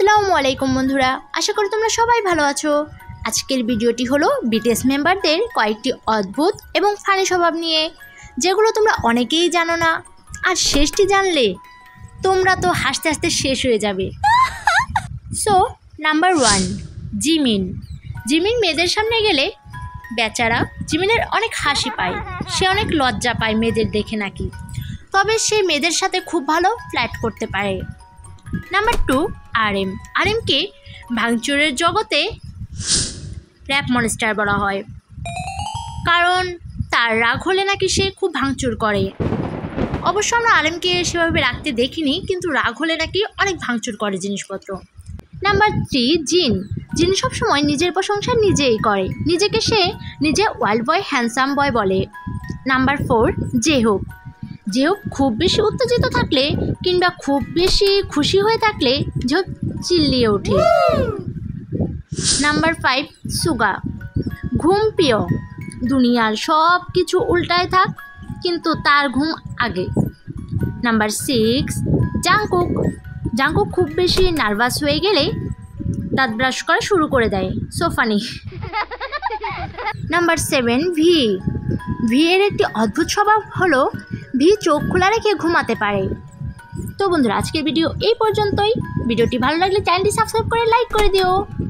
আসসালামু আলাইকুম বন্ধুরা, আশা করি তোমরা সবাই ভালো আছো। আজকের ভিডিওটি হলো বিটিএস মেম্বারদের কয়েকটি অদ্ভুত এবং ফানি স্বভাব নিয়ে, যেগুলো তোমরা অনেকেই জানো না। আর শেষটি জানলে তোমরা তো হাসতে হাসতে শেষ হয়ে যাবে। So number 1, Jimin. জিমিন মেয়েদের সামনে গেলে বেচারা জিমিনের অনেক হাসি পায়, সে অনেক লজ্জা পায় মেয়েদের দেখে নাকি, তবে সে মেয়েদের সাথে খুব ভালো ফ্ল্যাট করতে পারে। Number 2, RM. আরএমকে ভাঙচুরের জগতে র্যাপ মনস্টার বলা হয়, কারণ তার রাগ হলে নাকি সে খুব ভাঙচুর করে। অবশ্য আমরা আরএমকে সেভাবে রাখতে দেখিনি, কিন্তু রাগ হলে নাকি অনেক ভাঙচুর করে জিনিসপত্র। নাম্বার 3, জিন। জিন সবসময় নিজের প্রশংসা নিজেই করে, নিজেকে সে নিজে ওয়াইল্ড বয়, হ্যান্ডসাম বয় বলে। নাম্বার 4, জেহুক। জেহুক খুব বেশি উত্তেজিত থাকলে কিংবা খুব বেশি খুশি হয়ে থাকলে জেহুক চিল্লিয়ে ওঠে। নাম্বার 5, সুগা। ঘুম প্রিয়, দুনিয়ার সব কিছু উল্টায় থাক কিন্তু তার ঘুম আগে। Number 6, Jungkook. জাংকুক খুব বেশি নার্ভাস হয়ে গেলে দাঁত ব্রাশ করা শুরু করে দেয়, so funny. Number 7, V. V এর একটি অদ্ভুত স্বভাব হলো ভি চোখ খোলা রেখে ঘুমাতে পারে। তো বন্ধুরা, আজকের ভিডিও এই পর্যন্তই। ভিডিওটি ভালো লাগলে চ্যানেলটি সাবস্ক্রাইব করে লাইক করে দিও।